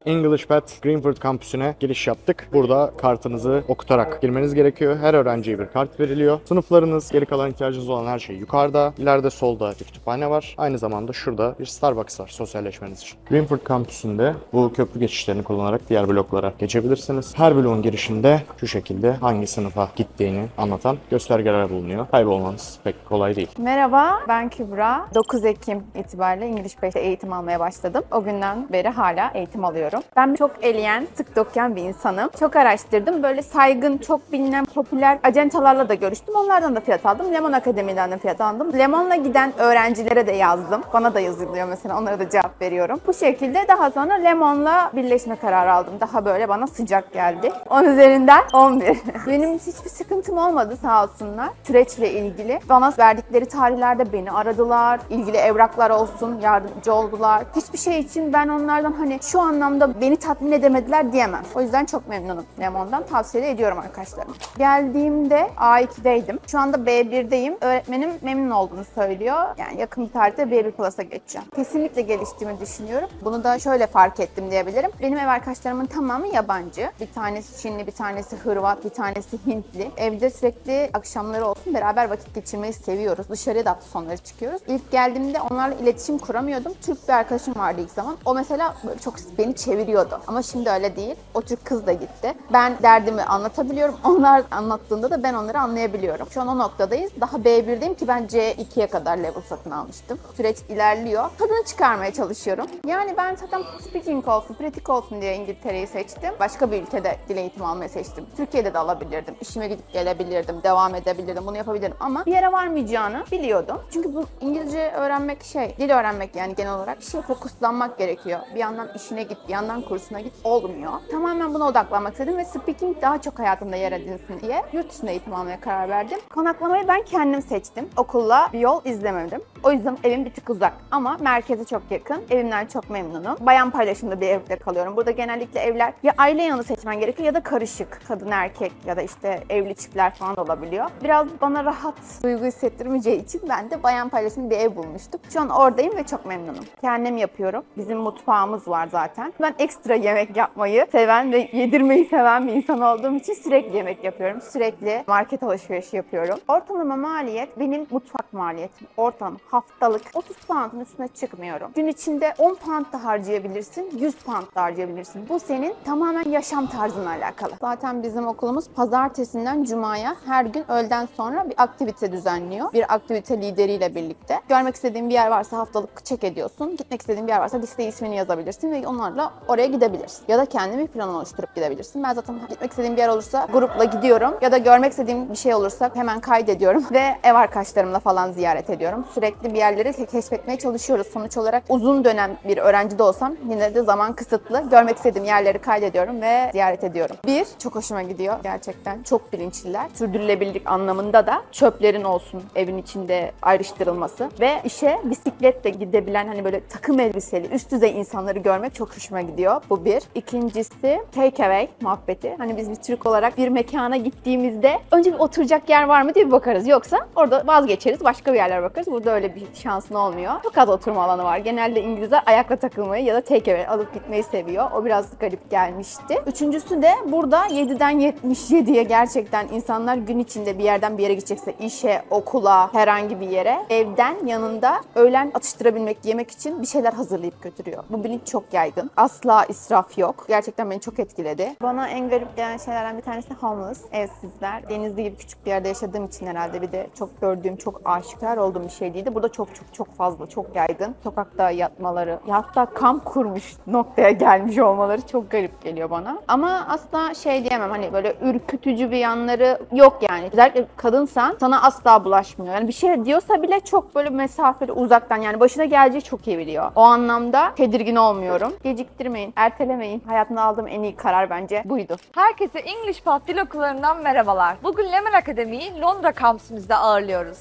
English Path Greenfield kampüsüne giriş yaptık. Burada kartınızı okutarak girmeniz gerekiyor. Her öğrenciye bir kart veriliyor. Sınıflarınız, geri kalan ihtiyacınız olan her şey yukarıda. İleride solda bir kütüphane var. Aynı zamanda şurada bir Starbucks var sosyalleşmeniz için. Greenfield kampüsünde bu köprü geçişlerini kullanarak diğer bloklara geçebilirsiniz. Her bloğun girişinde şu şekilde hangi sınıfa gittiğini anlatan göstergeler bulunuyor. Kaybolmanız pek kolay değil. Merhaba, ben Kübra. 9 Ekim itibariyle İngiliz Path'te eğitim almaya başladım. O günden beri hala eğitim alıyorum. Ben çok eleyen, sık dokuyan bir insanım. Çok araştırdım. Böyle saygın, çok bilinen, popüler acentalarla da görüştüm. Onlardan da fiyat aldım. Lemon Akademi'den de fiyat aldım. Lemon'la giden öğrencilere de yazdım. Bana da yazılıyor mesela. Onlara da cevap veriyorum. Bu şekilde daha sonra Lemon'la birleşme kararı aldım. Daha böyle bana sıcak geldi. 10 üzerinden 11. Benim hiçbir sıkıntım olmadı sağ olsunlar. Süreçle ilgili. Bana verdikleri tarihlerde beni aradılar. İlgili evraklar olsun yardımcı oldular. Hiçbir şey için ben onlardan hani şu anlamda beni tatmin edemediler diyemem. O yüzden çok memnunum Lemon'dan. Tavsiye ediyorum arkadaşlarıma. Geldiğimde A2'deydim. Şu anda B1'deyim. Öğretmenim memnun olduğunu söylüyor. Yani yakın bir tarihte B1 Plus'a geçeceğim. Kesinlikle geliştiğimi düşünüyorum. Bunu da şöyle fark ettim diyebilirim. Benim ev arkadaşlarımın tamamı yabancı. Bir tanesi Çinli, bir tanesi Hırvat, bir tanesi Hintli. Evde sürekli akşamları olsun beraber vakit geçirmeyi seviyoruz. Dışarıya da hafta sonları çıkıyoruz. İlk geldiğimde onlarla iletişim kuramıyordum. Türk bir arkadaşım vardı ilk zaman. O mesela böyle çok beni çeviriyordu. Ama şimdi öyle değil. O Türk kız da gitti. Ben derdimi anlatabiliyorum. Onlar anlattığında da ben onları anlayabiliyorum. Şu an o noktadayız. Daha B1'deyim ki ben C2'ye kadar level satın almıştım. Süreç ilerliyor. Tadını çıkarmaya çalışıyorum. Yani ben zaten speaking olsun, pratik olsun diye İngiltere'yi seçtim. Başka bir ülkede dil eğitimi almayı seçtim. Türkiye'de de alabilirdim. İşime gidip gelebilirdim. Devam edebilirdim. Bunu yapabilirdim. Ama bir yere varmayacağını biliyordum. Çünkü bu İngilizce öğrenmek dil öğrenmek yani genel olarak bir şeye fokuslanmak gerekiyor. Bir yandan işine git, bir yandan kursuna git olmuyor. Tamamen buna odaklanmak istedim ve speaking daha çok hayatımda yer edinsin diye yurt dışında eğitim almaya karar verdim. Konaklamayı ben kendim seçtim. Okulla bir yol izlemedim. O yüzden evim bir tık uzak ama merkeze çok yakın. Evimden çok memnunum. Bayan paylaşımlı bir evde kalıyorum. Burada genellikle evler ya aile yanı seçmen gerekiyor ya da karışık. Kadın erkek ya da işte evli çiftler falan da olabiliyor. Biraz bana rahat duygu hissettirmeyeceği için ben de bayan paylaşımlı bir ev bulmuştum. Şu an oradayım ve çok memnunum. Kendim yapıyorum. Bizim mutfağımız var zaten. Ben ekstra yemek yapmayı seven ve yedirmeyi seven bir insan olduğum için sürekli yemek yapıyorum. Sürekli market alışverişi yapıyorum. Ortalama maliyet benim mutfak maliyetim. Ortalama haftalık 30 pound'un üstüne çıkmıyorum. Gün içinde 10 pound da harcayabilirsin, 100 pound da harcayabilirsin. Bu senin tamamen yaşam tarzına alakalı. Zaten bizim okulumuz pazartesinden cumaya her gün öğleden sonra bir aktivite düzenliyor. Bir aktivite lideriyle birlikte. Görmek istediğin bir yer varsa haftalık check ediyorsun. Gitmek istediğin bir yer varsa listeye ismini yazabilirsin ve onlarla oraya gidebilirsin. Ya da kendi bir plan oluşturup gidebilirsin. Ben zaten gitmek istediğim bir yer olursa grupla gidiyorum. Ya da görmek istediğim bir şey olursa hemen kaydediyorum ve ev arkadaşlarımla falan ziyaret ediyorum. Sürekli bir yerleri keşfetmeye çalışıyoruz. Sonuç olarak uzun dönem bir öğrenci de olsam yine de zaman kısıtlı. Görmek istediğim yerleri kaydediyorum ve ziyaret ediyorum. Çok hoşuma gidiyor gerçekten. Çok bilinçliler. Sürdürülebilirlik anlamında da çöplerin olsun evin içinde ayrıştırılması ve işe bisikletle gidebilen hani böyle takım elbiseli üst düzey insanları görmek çok hoşuma gidiyor. Bu bir. İkincisi take away muhabbeti. Hani biz bir Türk olarak bir mekana gittiğimizde önce bir oturacak yer var mı diye bir bakarız. Yoksa orada vazgeçeriz. Başka bir yerlere bakarız. Burada öyle bir şansın olmuyor. Çok az oturma alanı var. Genelde İngilizler ayakta takılmayı ya da take away alıp gitmeyi seviyor. O biraz garip gelmişti. Üçüncüsü de burada 7'den 77'ye gerçekten insanlar gün içinde bir yerden bir yere gidecekse işe, okula, herhangi bir yere evden yanında öğlen atıştırabilmek, yemek için bir şeyler hazırlayıp götürüyor. Bu bilinç çok yaygın. Asla israf yok. Gerçekten beni çok etkiledi. Bana en garip gelen şeylerden bir tanesi homeless, evsizler. Denizli gibi küçük bir yerde yaşadığım için herhalde bir de çok gördüğüm, çok aşikar olduğum bir şey değildi. Burada çok fazla, çok yaygın. Sokakta yatmaları, hatta kamp kurmuş noktaya gelmiş olmaları çok garip geliyor bana. Ama asla şey diyemem hani böyle ürkütücü bir yanları yok yani. Özellikle kadınsan sana asla bulaşmıyor. Yani bir şey diyorsa bile çok böyle mesafeli, uzaktan yani başına geleceği çok iyi biliyor. O anlamda tedirgin olmuyorum. Geciktirmeyin, ertelemeyin. Hayatımda aldığım en iyi karar bence buydu. Herkese English Path Dil Okullarından merhabalar. Bugün Lemon Akademi'yi Londra kampüsümüzde ağırlıyoruz. Bu kampüs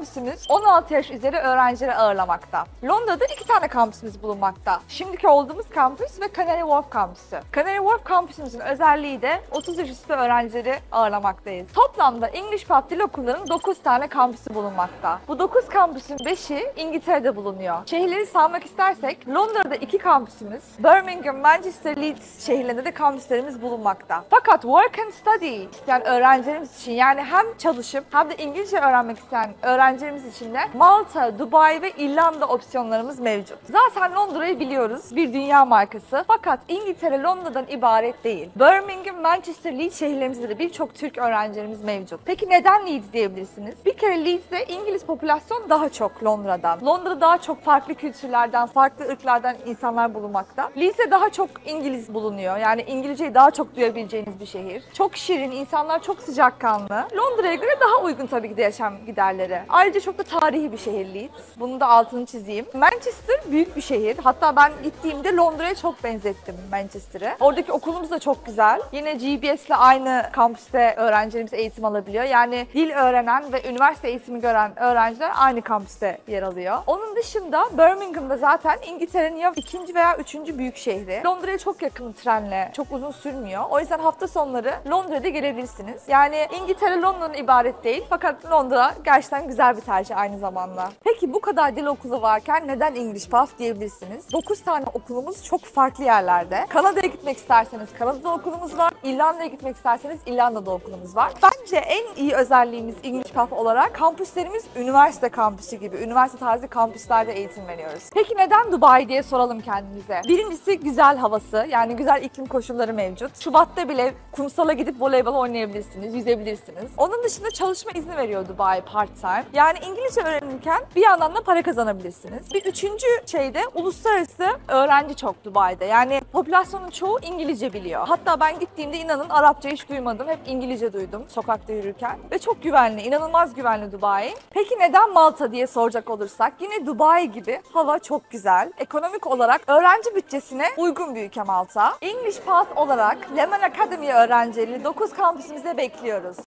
kampüsümüz 16 yaş üzeri öğrencileri ağırlamakta. Londra'da 2 tane kampüsümüz bulunmakta. Şimdiki olduğumuz kampüs ve Canary Wharf kampüsü. Canary Wharf kampüsümüzün özelliği de 30 yaş üstü öğrencileri ağırlamaktayız. Toplamda English Path Dil Okulları'nın 9 tane kampüsü bulunmakta. Bu 9 kampüsün 5'i İngiltere'de bulunuyor. Şehirleri saymak istersek Londra'da 2 kampüsümüz, Birmingham, Manchester, Leeds şehirlerinde de kampüslerimiz bulunmakta. Fakat work and study isteyen öğrencilerimiz için, yani hem çalışıp hem de İngilizce öğrenmek isteyen öğrencilerimiz için de Malta, Dubai ve İrlanda opsiyonlarımız mevcut. Zaten Londra'yı biliyoruz, bir dünya markası. Fakat İngiltere Londra'dan ibaret değil. Birmingham, Manchester, Leeds şehirlerimizde de birçok Türk öğrencilerimiz mevcut. Peki neden Leeds diyebilirsiniz? Bir kere Leeds'te İngiliz popülasyon daha çok Londra'dan. Londra'da daha çok farklı kültürlerden, farklı ırklardan insanlar bulunmakta. Leeds'te daha çok İngiliz bulunuyor. Yani İngilizceyi daha çok duyabileceğiniz bir şehir. Çok şirin, insanlar çok sıcakkanlı. Londra'ya göre daha uygun tabii ki de yaşam giderleri. Ayrıca çok da tarihi bir şehir Leeds. Bunun da altını çizeyim. Manchester büyük bir şehir. Hatta ben gittiğimde Londra'ya çok benzettim Manchester'ı. Oradaki okulumuz da çok güzel. Yine GBS'le aynı kampüste öğrencilerimiz eğitim alabiliyor. Yani dil öğrenen ve üniversite eğitimi gören öğrenciler aynı kampüste yer alıyor. Onun dışında Birmingham'da zaten İngiltere'nin ya ikinci veya üçüncü büyük şehri. Londra'ya çok yakın trenle, çok uzun sürmüyor. O yüzden hafta sonları Londra'da gelebilirsiniz. Yani İngiltere Londra'dan ibaret değil, fakat Londra gerçekten güzel bir tercih aynı zamanda. Peki bu kadar dil okulu varken neden English Path diyebilirsiniz? 9 tane okulumuz çok farklı yerlerde. Kanada'ya gitmek isterseniz Kanada'da okulumuz var. İrlanda'ya gitmek isterseniz İrlanda'da okulumuz var. Bence en iyi özelliğimiz English Path olarak kampüslerimiz üniversite kampüsü gibi. Üniversite tarzı kampüslerde eğitim veriyoruz. Peki neden Dubai diye soralım kendimize. Birincisi güzel havası, yani güzel iklim koşulları mevcut. Şubat'ta bile kumsala gidip voleybol oynayabilirsiniz, yüzebilirsiniz. Onun dışında çalışma izni veriyor Dubai part-time. Yani İngilizce öğrenirken bir yandan da para kazanabilirsiniz. Bir üçüncü şey de uluslararası öğrenci çok Dubai'de. Yani popülasyonun çoğu İngilizce biliyor. Hatta ben gittiğimde inanın Arapça hiç duymadım. Hep İngilizce duydum sokakta yürürken. Ve çok güvenli, inanılmaz güvenli Dubai. Peki neden Malta diye soracak olursak, yine Dubai gibi hava çok güzel. Ekonomik olarak öğrenci bütçesine uygun bir ülke Malta. English Path olarak Lehman Academy öğrencileri 9 kampüsümüze bekliyoruz.